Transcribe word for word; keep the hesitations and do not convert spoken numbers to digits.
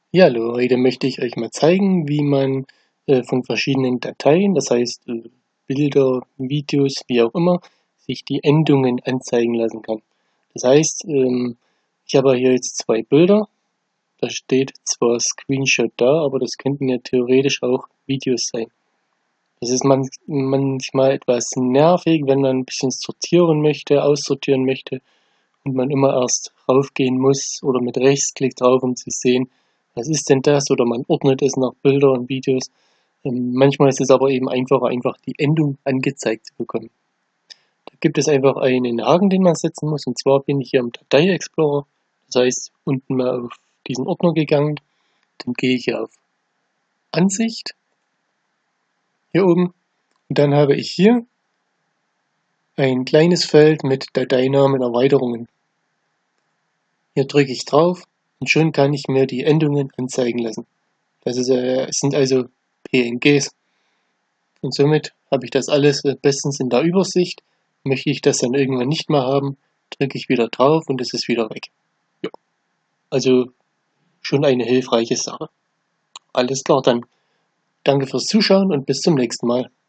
Ja, hallo, heute möchte ich euch mal zeigen, wie man äh, von verschiedenen Dateien, das heißt äh, Bilder, Videos, wie auch immer, sich die Endungen anzeigen lassen kann. Das heißt, ähm, ich habe hier jetzt zwei Bilder, da steht zwar Screenshot da, aber das könnten ja theoretisch auch Videos sein. Das ist man manchmal etwas nervig, wenn man ein bisschen sortieren möchte, aussortieren möchte und man immer erst raufgehen muss oder mit Rechtsklick drauf, um zu sehen, was ist denn das? Oder man ordnet es nach Bilder und Videos. Ähm, manchmal ist es aber eben einfacher, einfach die Endung angezeigt zu bekommen. Da gibt es einfach einen Haken, den man setzen muss. Und zwar bin ich hier im Datei-Explorer. Das heißt, unten mal auf diesen Ordner gegangen. Dann gehe ich hier auf Ansicht, hier oben. Und dann habe ich hier ein kleines Feld mit Dateinamen Erweiterungen. Hier drücke ich drauf und schon kann ich mir die Endungen anzeigen lassen. Das ist, äh, sind also P N Gs. Und somit habe ich das alles äh, bestens in der Übersicht. Möchte ich das dann irgendwann nicht mehr haben, drücke ich wieder drauf und es ist wieder weg. Ja. Also schon eine hilfreiche Sache. Alles klar, dann danke fürs Zuschauen und bis zum nächsten Mal.